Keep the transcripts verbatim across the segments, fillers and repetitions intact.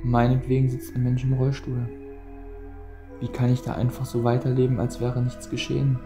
Meinetwegen sitzt ein Mensch im Rollstuhl. Wie kann ich da einfach so weiterleben, als wäre nichts geschehen?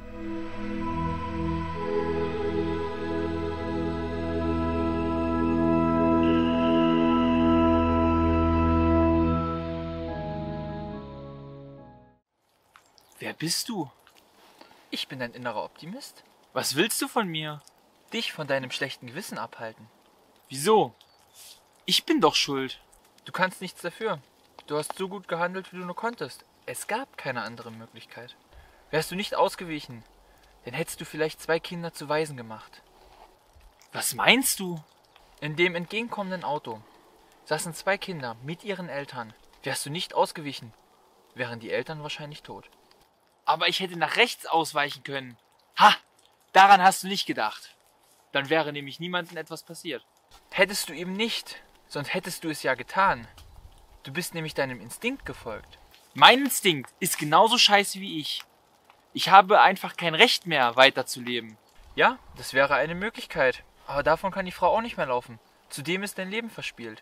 Wer bist du? Ich bin dein innerer Optimist. Was willst du von mir? Dich von deinem schlechten Gewissen abhalten. Wieso? Ich bin doch schuld. Du kannst nichts dafür. Du hast so gut gehandelt, wie du nur konntest. Es gab keine andere Möglichkeit. Wärst du nicht ausgewichen, dann hättest du vielleicht zwei Kinder zu Waisen gemacht. Was meinst du? In dem entgegenkommenden Auto saßen zwei Kinder mit ihren Eltern. Wärst du nicht ausgewichen, wären die Eltern wahrscheinlich tot. Aber ich hätte nach rechts ausweichen können. Ha! Daran hast du nicht gedacht. Dann wäre nämlich niemandem etwas passiert. Hättest du ihm nicht, sonst hättest du es ja getan. Du bist nämlich deinem Instinkt gefolgt. Mein Instinkt ist genauso scheiße wie ich. Ich habe einfach kein Recht mehr, weiterzuleben. Ja, das wäre eine Möglichkeit. Aber davon kann die Frau auch nicht mehr laufen. Zudem ist dein Leben verspielt.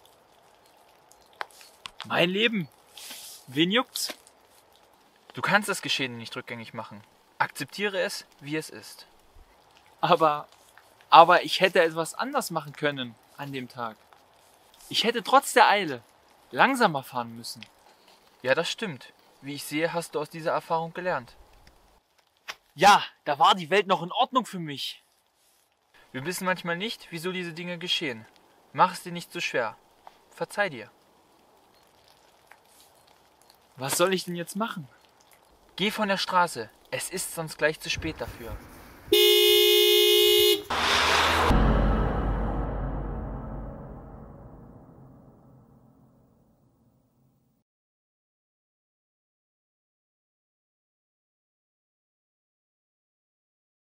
Mein Leben? Wen juckt's? Du kannst das Geschehen nicht rückgängig machen. Akzeptiere es, wie es ist. Aber, aber ich hätte etwas anders machen können an dem Tag. Ich hätte trotz der Eile langsamer fahren müssen. Ja, das stimmt. Wie ich sehe, hast du aus dieser Erfahrung gelernt. Ja, da war die Welt noch in Ordnung für mich. Wir wissen manchmal nicht, wieso diese Dinge geschehen. Mach es dir nicht so schwer. Verzeih dir. Was soll ich denn jetzt machen? Geh von der Straße. Es ist sonst gleich zu spät dafür.